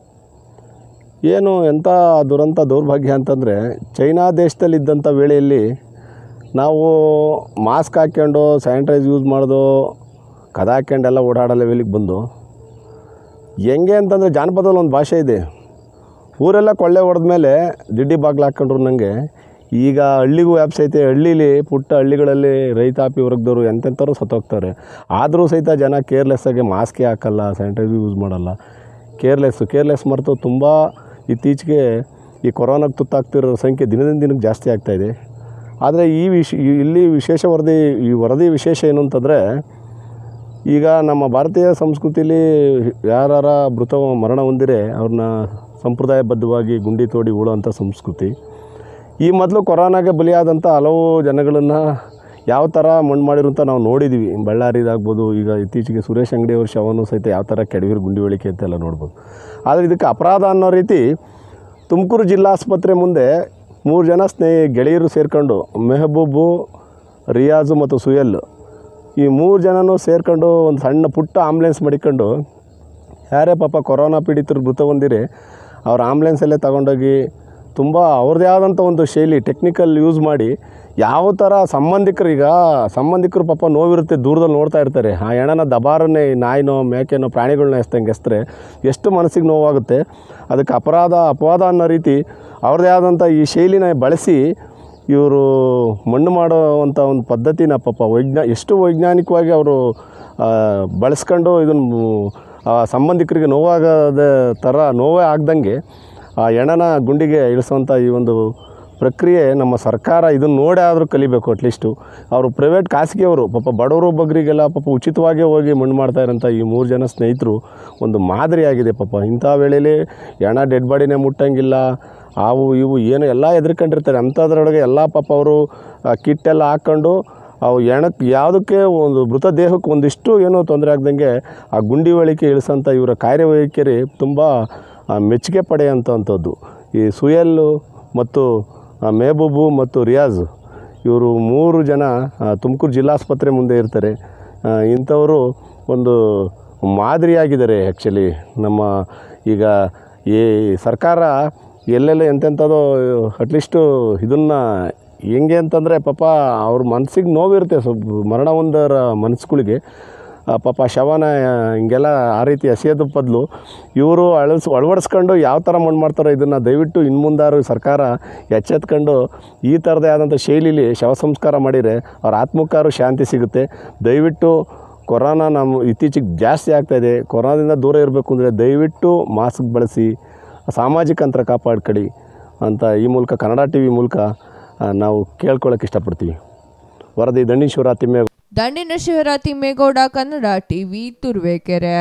Speaker 8: ಏನು ಎಂಥ ದುರಂತ ದೌರ್ಭಾಗ್ಯ ಅಂತಂದರೆ, ಚೈನಾ ದೇಶದಲ್ಲಿದ್ದಂಥ ವೇಳೆಯಲ್ಲಿ ನಾವು ಮಾಸ್ಕ್ ಹಾಕ್ಕೊಂಡು ಸ್ಯಾನಿಟೈಸ್ ಯೂಸ್ ಮಾಡೋದು, ಕದ ಹಾಕ್ಯಂಡೆಲ್ಲ ಓಡಾಡೋ ಲೆವೆಲಿಗೆ ಬಂದು, ಹೆಂಗೆ ಅಂತಂದರೆ ಜಾನಪದದಲ್ಲಿ ಒಂದು ಭಾಷೆ ಇದೆ, ಊರೆಲ್ಲ ಕೊಳ್ಳೆ ಹೊಡೆದ ಮೇಲೆ ದಿಡ್ಡಿ ಬಾಗ್ಲು ಹಾಕ್ಕೊಂಡ್ರು ನನಗೆ. ಈಗ ಹಳ್ಳಿಗೂ ವ್ಯಾಪ್ಸೈತೆ. ಹಳ್ಳೀಲಿ ಪುಟ್ಟ ಹಳ್ಳಿಗಳಲ್ಲಿ ರೈತಾಪಿ ವರ್ಗದವರು ಎಂತೆಂಥವ್ರು ಸತ್ತೋಗ್ತಾರೆ. ಆದರೂ ಸಹಿತ ಜನ ಕೇರ್ಲೆಸ್ಸಾಗಿ ಮಾಸ್ಕೇ ಹಾಕಲ್ಲ, ಸ್ಯಾನಿಟೈಸ್ ಯೂಸ್ ಮಾಡಲ್ಲ. ಕೇರ್ಲೆಸ್ ಮರೆತು ತುಂಬ ಇತ್ತೀಚೆಗೆ ಈ ಕೊರೋನಾಗೆ ತುತ್ತಾಗ್ತಿರೋ ಸಂಖ್ಯೆ ದಿನದಿಂದ ದಿನಕ್ಕೆ ಜಾಸ್ತಿ ಆಗ್ತಾಯಿದೆ. ಆದರೆ ಇಲ್ಲಿ ವರದಿ ವಿಶೇಷ ಏನು ಅಂತಂದರೆ, ಈಗ ನಮ್ಮ ಭಾರತೀಯ ಸಂಸ್ಕೃತಿಯಲ್ಲಿ ಯಾರ ಮರಣ ಹೊಂದಿರೆ ಅವ್ರನ್ನ ಸಂಪ್ರದಾಯಬದ್ಧವಾಗಿ ಗುಂಡಿ ತೋಡಿ ಉಳುವಂಥ ಸಂಸ್ಕೃತಿ. ಈ ಮೊದಲು ಕೊರೋನಾಗೆ ಬಲಿಯಾದಂಥ ಹಲವು ಜನಗಳನ್ನು ಯಾವ ಥರ ಮಣ್ಣು ಮಾಡಿರು ಅಂತ ನಾವು ನೋಡಿದ್ದೀವಿ. ಬಳ್ಳಾರಿದಾಗ್ಬೋದು, ಈಗ ಇತ್ತೀಚೆಗೆ ಸುರೇಶ್ ಅಂಗಡಿಯವ್ರ ಶವನೂ ಸಹಿತ ಯಾವ ಥರ ಕೆಡವಿರು ಗುಂಡಿ ಹೊಳಿಕೆ ಅಂತೆಲ್ಲ ನೋಡ್ಬೋದು. ಆದರೆ ಇದಕ್ಕೆ ಅಪರಾಧ ಅನ್ನೋ ರೀತಿ ತುಮಕೂರು ಜಿಲ್ಲಾಸ್ಪತ್ರೆ ಮುಂದೆ 3 ಜನ ಗೆಳೆಯರು ಸೇರಿಕೊಂಡು, ಮೆಹಬೂಬು, ರಿಯಾಜು ಮತ್ತು ಸುಯಲ್, ಈ 3 ಜನನೂ ಸೇರಿಕೊಂಡು ಒಂದು ಸಣ್ಣ ಪುಟ್ಟ ಆಂಬುಲೆನ್ಸ್ ಮಾಡಿಕೊಂಡು, ಯಾರೇ ಪಾಪ ಕೊರೋನಾ ಪೀಡಿತರು ಮೃತ ಹೊಂದಿರಿ ಅವ್ರ ಆಂಬುಲೆನ್ಸಲ್ಲೇ ತಗೊಂಡೋಗಿ ತುಂಬ ಅವ್ರದ್ದೇ ಆದಂಥ ಒಂದು ಶೈಲಿ ಟೆಕ್ನಿಕಲ್ ಯೂಸ್ ಮಾಡಿ, ಯಾವ ಥರ ಸಂಬಂಧಿಕರು ಪಾಪ ನೋವಿರುತ್ತೆ, ದೂರದಲ್ಲಿ ನೋಡ್ತಾ ಇರ್ತಾರೆ. ಆ ಹೆಣನ ದಬಾರನ್ನೇ ನಾಯಿನೋ ಮೇಕೆನೋ ಪ್ರಾಣಿಗಳನ್ನ ಎಸ್ತಂಗೆ ಎಷ್ಟು ಮನಸ್ಸಿಗೆ ನೋವಾಗುತ್ತೆ. ಅದಕ್ಕೆ ಅಪವಾದ ಅನ್ನೋ ರೀತಿ ಅವ್ರದ್ದೇ ಆದಂಥ ಈ ಶೈಲಿನ ಬಳಸಿ ಇವರು ಮಣ್ಣು ಮಾಡುವಂಥ ಒಂದು ಪದ್ಧತಿನ ಪಾಪ ಎಷ್ಟು ವೈಜ್ಞಾನಿಕವಾಗಿ ಅವರು ಬಳಸ್ಕೊಂಡು ಇದನ್ನು ಸಂಬಂಧಿಕರಿಗೆ ನೋವೇ ಆಗ್ದಂಗೆ ಆ ಹೆಣನ ಗುಂಡಿಗೆ ಇಳಿಸುವಂಥ ಈ ಒಂದು ಪ್ರಕ್ರಿಯೆ ನಮ್ಮ ಸರ್ಕಾರ ಇದನ್ನು ನೋಡಿ ಆದರೂ ಕಲಿಬೇಕು. ಅಟ್ಲೀಸ್ಟು ಅವರು ಪ್ರೈವೇಟ್ ಖಾಸಗಿಯವರು ಪಾಪ ಬಡವರು ಬಗ್ಗರಿಗೆಲ್ಲ ಪಾಪ ಉಚಿತವಾಗೇ ಹೋಗಿ ಮಣ್ಣು ಮಾಡ್ತಾ ಇರೋಂಥ ಈ 3 ಜನ ಸ್ನೇಹಿತರು ಒಂದು ಮಾದರಿಯಾಗಿದೆ. ಪಾಪ ಇಂಥ ವೇಳೆಯಲ್ಲಿ ಹೆಣ ಡೆಡ್ ಬಾಡಿನೇ ಮುಟ್ಟಂಗಿಲ್ಲ, ಅವು ಇವು ಏನು ಎಲ್ಲ ಹೆದರ್ಕೊಂಡಿರ್ತಾರೆ. ಅಂಥದ್ರೊಳಗೆ ಎಲ್ಲ ಪಾಪ ಅವರು ಕಿಟ್ಟೆಲ್ಲ ಹಾಕ್ಕೊಂಡು ಅವು ಹೆಣಕ್ಕೆ ಯಾವುದಕ್ಕೆ ಒಂದು ಮೃತ ದೇಹಕ್ಕೆ ಒಂದಿಷ್ಟು ಏನೋ ತೊಂದರೆ ಆಗ್ದಂಗೆ ಆ ಗುಂಡಿ ಒಳಿಕೆ ಇಳಿಸೋಂಥ ಇವರ ಕಾರ್ಯವೈಖರಿ ತುಂಬ ಮೆಚ್ಚುಗೆ ಪಡೆಯುವಂಥದ್ದು. ಈ ಸುಯಲ್ಲು ಮತ್ತು ಮೆಹಬೂಬು ಮತ್ತು ರಿಯಾಜ್ ಇವರು 3 ಜನ ತುಮಕೂರು ಜಿಲ್ಲಾಸ್ಪತ್ರೆ ಮುಂದೆ ಇರ್ತಾರೆ. ಇಂಥವರು ಒಂದು ಮಾದರಿಯಾಗಿದ್ದಾರೆ. ಆ್ಯಕ್ಚುಲಿ ನಮ್ಮ ಈಗ ಈ ಸರ್ಕಾರ ಎಲ್ಲೆಲ್ಲ ಎಂತೆಂಥದ್ದು ಅಟ್ಲೀಸ್ಟು ಇದನ್ನು ಹೆಂಗೆ ಅಂತಂದರೆ ಪಾಪ ಅವ್ರ ಮನಸ್ಸಿಗೆ ನೋವಿರುತ್ತೆ, ಸ್ವಲ್ಪ ಮರಣ ಹೊಂದರ ಮನಸ್ಸುಗಳಿಗೆ ಪಾಪ ಶವನ ಹಿಂಗೆಲ್ಲ ಆ ರೀತಿ ಎಸೆಯೋದು ಬದಲು ಇವರು ಅಳವಡಿಸ್ಕೊಂಡು ಯಾವ ಥರ ಮಣ್ಣು ಮಾಡ್ತಾರೋ ಇದನ್ನು ದಯವಿಟ್ಟು ಇನ್ನು ಮುಂದಾರು ಸರ್ಕಾರ ಎಚ್ಚೆತ್ಕೊಂಡು ಈ ಥರದೇ ಆದಂಥ ಶೈಲಿಲಿ ಶವ ಸಂಸ್ಕಾರ ಮಾಡಿದರೆ ಅವ್ರ ಆತ್ಮಕ್ಕಾರು ಶಾಂತಿ ಸಿಗುತ್ತೆ. ದಯವಿಟ್ಟು ಕೊರೋನಾ ನಮ್ಮ ಇತ್ತೀಚೆಗೆ ಜಾಸ್ತಿ ಆಗ್ತಾಯಿದೆ, ಕೊರೋನಾದಿಂದ ದೂರ ಇರಬೇಕು ಅಂದರೆ ದಯವಿಟ್ಟು ಮಾಸ್ಕ್ ಬಳಸಿ, ಸಾಮಾಜಿಕ ಅಂತರ ಕಾಪಾಡ್ಕೊಳ್ಳಿ ಅಂತ ಈ ಮೂಲಕ ಕನ್ನಡ ಟಿ ವಿ ಮೂಲಕ ನಾವು ಕೇಳ್ಕೊಳ್ಳೋಕೆ ಇಷ್ಟಪಡ್ತೀವಿ. ವರದಿ
Speaker 2: ದಂಡಿನೇಶ್ವರ ತಿಮ್ಮೇಗೌಡ, ಕನ್ನಡ ಟಿವಿ, ತುರುವೇಕೆರೆ.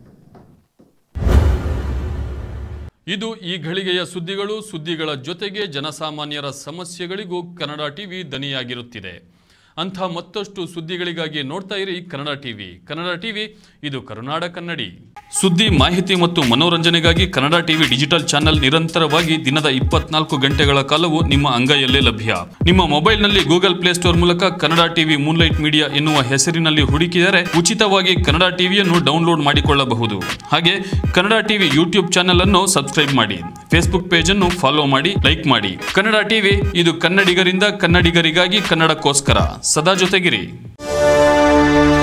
Speaker 1: ಇದು ಈ ಘಳಿಗೆಯ ಸುದ್ದಿಗಳ ಜೊತೆಗೆ ಜನಸಾಮಾನ್ಯರ ಸಮಸ್ಯೆಗಳಿಗೂ ಕನ್ನಡ ಟಿವಿ ದನಿಯಾಗಿರುತ್ತಿದೆ. ಅಂಥ ಮತ್ತಷ್ಟು ಸುದ್ದಿಗಳಿಗಾಗಿ ನೋಡ್ತಾ ಇರಿ ಕನ್ನಡ ಟಿವಿ. ಇದು ಕರುನಾಡ ಕನ್ನಡಿ. ಸುದ್ದಿ, ಮಾಹಿತಿ ಮತ್ತು ಮನೋರಂಜನೆಗಾಗಿ ಕನ್ನಡ ಟಿವಿ ಡಿಜಿಟಲ್ ಚಾನೆಲ್ ನಿರಂತರವಾಗಿ ದಿನದ 24 ಗಂಟೆಗಳ ಕಾಲವು ನಿಮ್ಮ ಅಂಗೈಯಲ್ಲೇ ಲಭ್ಯ. ನಿಮ್ಮ ಮೊಬೈಲ್ನಲ್ಲಿ ಗೂಗಲ್ ಪ್ಲೇಸ್ಟೋರ್ ಮೂಲಕ ಕನ್ನಡ ಟಿವಿ ಮೂನ್ಲೈಟ್ ಮೀಡಿಯಾ ಎನ್ನುವ ಹೆಸರಿನಲ್ಲಿ ಹುಡುಕಿದರೆ ಉಚಿತವಾಗಿ ಕನ್ನಡ ಟಿವಿಯನ್ನು ಡೌನ್ಲೋಡ್ ಮಾಡಿಕೊಳ್ಳಬಹುದು. ಹಾಗೆ ಕನ್ನಡ ಟಿವಿ ಯೂಟ್ಯೂಬ್ ಚಾನೆಲ್ ಅನ್ನು ಸಬ್ಸ್ಕ್ರೈಬ್ ಮಾಡಿ, ಫೇಸ್ಬುಕ್ ಪೇಜ್ ಅನ್ನು ಫಾಲೋ ಮಾಡಿ, ಲೈಕ್ ಮಾಡಿ. ಕನ್ನಡ ಟಿವಿ, ಇದು ಕನ್ನಡಿಗರಿಂದ ಕನ್ನಡಿಗರಿಗಾಗಿ, ಕನ್ನಡಕ್ಕೋಸ್ಕರ. ಸದಾ ಜೊತೆಗಿರಿ.